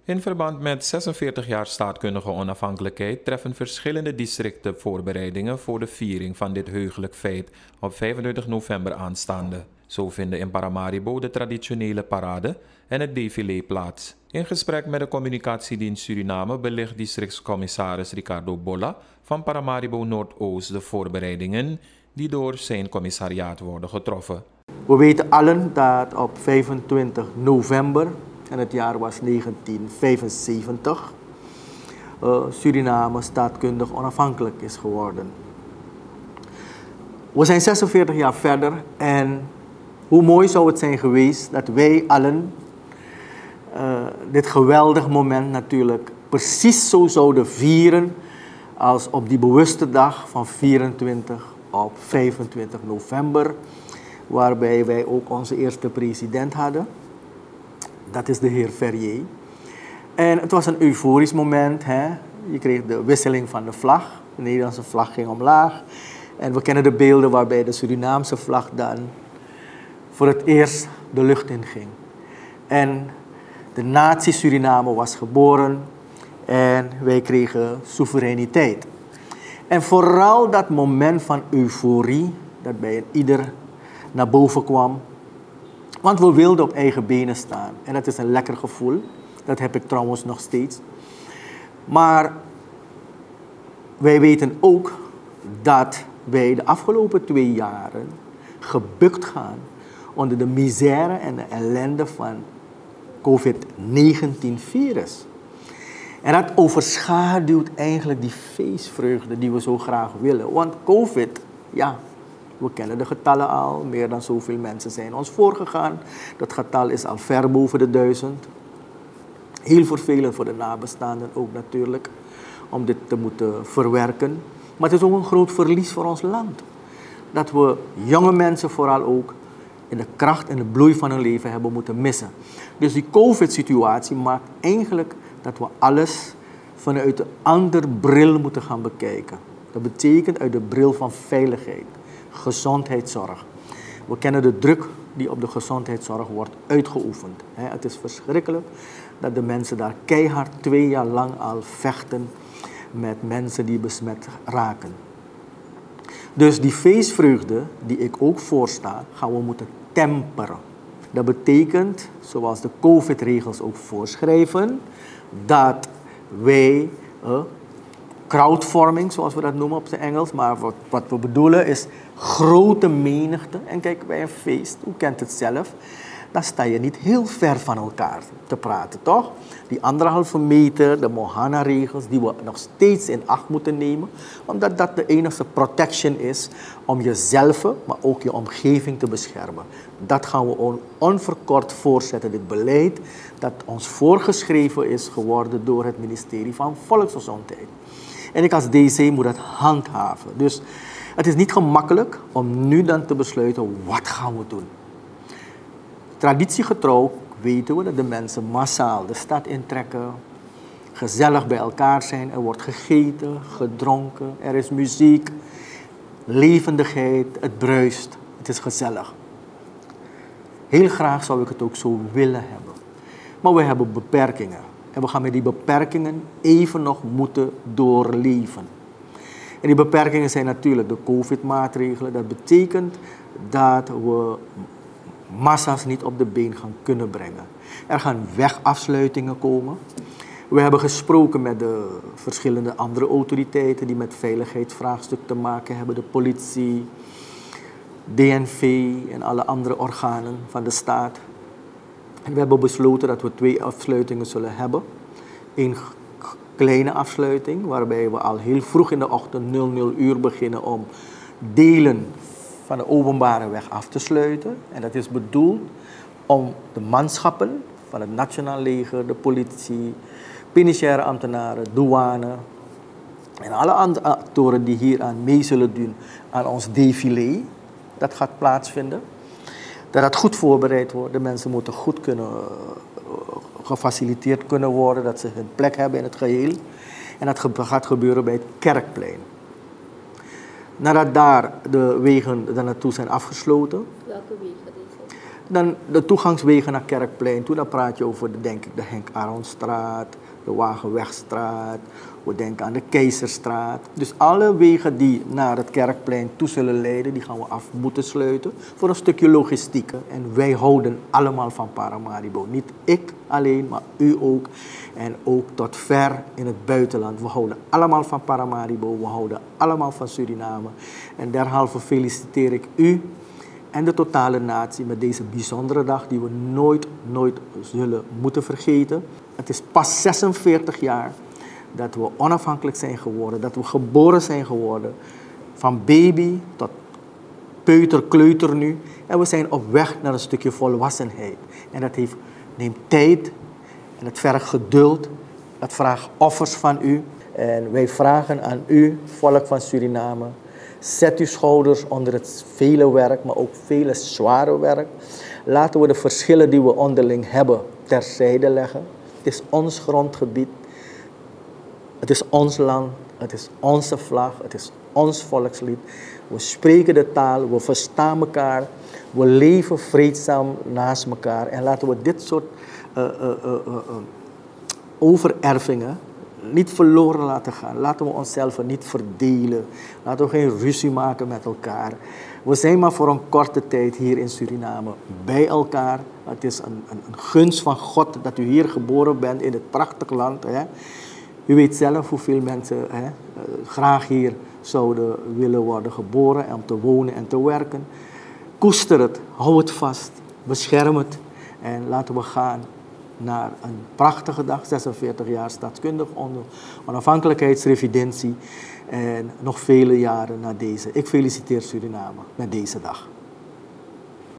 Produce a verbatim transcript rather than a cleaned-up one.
In verband met zesenveertig jaar staatkundige onafhankelijkheid treffen verschillende districten voorbereidingen voor de viering van dit heugelijk feit op vijfentwintig november aanstaande. Zo vinden in Paramaribo de traditionele parade en het défilé plaats. In gesprek met de communicatiedienst Suriname belicht districtscommissaris Ricardo Bolla van Paramaribo Noordoost de voorbereidingen die door zijn commissariaat worden getroffen. We weten allen dat op vijfentwintig november, en het jaar was negentien vijfenzeventig, uh, Suriname staatkundig onafhankelijk is geworden. We zijn zesenveertig jaar verder en hoe mooi zou het zijn geweest dat wij allen uh, dit geweldig moment natuurlijk precies zo zouden vieren als op die bewuste dag van vierentwintig op vijfentwintig november, waarbij wij ook onze eerste president hadden. Dat is de heer Ferrier. En het was een euforisch moment. Hè? Je kreeg de wisseling van de vlag. De Nederlandse vlag ging omlaag. En we kennen de beelden waarbij de Surinaamse vlag dan voor het eerst de lucht in ging. En de natie Suriname was geboren en wij kregen soevereiniteit. En vooral dat moment van euforie, dat bij ieder naar boven kwam. Want we wilden op eigen benen staan. En dat is een lekker gevoel. Dat heb ik trouwens nog steeds. Maar wij weten ook dat wij de afgelopen twee jaren gebukt gaan onder de misère en de ellende van COVID negentien virus. En dat overschaduwt eigenlijk die feestvreugde die we zo graag willen. Want COVID, ja, we kennen de getallen al. Meer dan zoveel mensen zijn ons voorgegaan. Dat getal is al ver boven de duizend. Heel vervelend voor de nabestaanden ook natuurlijk. Om dit te moeten verwerken. Maar het is ook een groot verlies voor ons land. Dat we jonge mensen vooral ook in de kracht en de bloei van hun leven hebben moeten missen. Dus die COVID-situatie maakt eigenlijk dat we alles vanuit een ander bril moeten gaan bekijken. Dat betekent uit de bril van veiligheid. Gezondheidszorg. We kennen de druk die op de gezondheidszorg wordt uitgeoefend. Het is verschrikkelijk dat de mensen daar keihard twee jaar lang al vechten met mensen die besmet raken. Dus die feestvreugde die ik ook voorsta, gaan we moeten temperen. Dat betekent, zoals de COVID-regels ook voorschrijven, dat wij uh, crowdforming, zoals we dat noemen op zijn Engels, maar wat, wat we bedoelen is grote menigte. En kijk, bij een feest, u kent het zelf, dan sta je niet heel ver van elkaar te praten, toch? Die anderhalve meter, de Mohana-regels, die we nog steeds in acht moeten nemen, omdat dat de enige protection is om jezelf, maar ook je omgeving te beschermen. Dat gaan we on onverkort voortzetten, dit beleid dat ons voorgeschreven is geworden door het ministerie van Volksgezondheid. En ik als D C moet dat handhaven. Dus het is niet gemakkelijk om nu dan te besluiten, wat gaan we doen? Traditiegetrouw weten we dat de mensen massaal de stad intrekken, gezellig bij elkaar zijn, er wordt gegeten, gedronken, er is muziek, levendigheid, het bruist, het is gezellig. Heel graag zou ik het ook zo willen hebben. Maar we hebben beperkingen. En we gaan met die beperkingen even nog moeten doorleven. En die beperkingen zijn natuurlijk de COVID-maatregelen. Dat betekent dat we massa's niet op de been gaan kunnen brengen. Er gaan wegafsluitingen komen. We hebben gesproken met de verschillende andere autoriteiten die met veiligheidsvraagstuk te maken hebben. De politie, D N V en alle andere organen van de staat. En we hebben besloten dat we twee afsluitingen zullen hebben. Eén kleine afsluiting, waarbij we al heel vroeg in de ochtend nul nul uur beginnen om delen van de openbare weg af te sluiten. En dat is bedoeld om de manschappen van het Nationaal Leger, de politie, penitentiaire ambtenaren, douane en alle andere actoren die hier aan mee zullen doen aan ons défilé, dat gaat plaatsvinden. Dat dat goed voorbereid wordt. De mensen moeten goed kunnen, gefaciliteerd kunnen worden, dat ze hun plek hebben in het geheel. En dat gaat gebeuren bij het Kerkplein. Nadat daar de wegen daar naartoe zijn afgesloten. Welke wegen deze? Dan de toegangswegen naar Kerkplein toe, dan praat je over, de, denk ik, de Henk Aronstraat, de Wagenwegstraat. We denken aan de Keizerstraat. Dus alle wegen die naar het Kerkplein toe zullen leiden, die gaan we af moeten sluiten voor een stukje logistiek. En wij houden allemaal van Paramaribo. Niet ik alleen, maar u ook. En ook tot ver in het buitenland. We houden allemaal van Paramaribo. We houden allemaal van Suriname. En derhalve feliciteer ik u en de totale natie met deze bijzondere dag die we nooit, nooit zullen moeten vergeten. Het is pas zesenveertig jaar dat we onafhankelijk zijn geworden, dat we geboren zijn geworden. Van baby tot peuter, kleuter nu. En we zijn op weg naar een stukje volwassenheid. En dat heeft, neemt tijd en het vergt geduld. Het vraagt offers van u. En wij vragen aan u, volk van Suriname, zet uw schouders onder het vele werk, maar ook vele zware werk. Laten we de verschillen die we onderling hebben terzijde leggen. Het is ons grondgebied. Het is ons land, het is onze vlag, het is ons volkslied. We spreken de taal, we verstaan elkaar, we leven vreedzaam naast elkaar. En laten we dit soort uh, uh, uh, uh, overervingen niet verloren laten gaan. Laten we onszelf niet verdelen. Laten we geen ruzie maken met elkaar. We zijn maar voor een korte tijd hier in Suriname bij elkaar. Het is een, een, een gunst van God dat u hier geboren bent in dit prachtig land. Hè. U weet zelf hoeveel mensen hè, uh, graag hier zouden willen worden geboren en om te wonen en te werken. Koester het, hou het vast, bescherm het en laten we gaan naar een prachtige dag, zesenveertig jaar staatskundig onder onafhankelijkheidsrevidentie en nog vele jaren na deze. Ik feliciteer Suriname met deze dag.